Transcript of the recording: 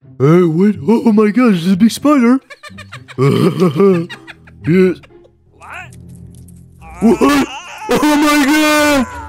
What? Oh my gosh, there's a big spider. Yes. What? What? Oh my god!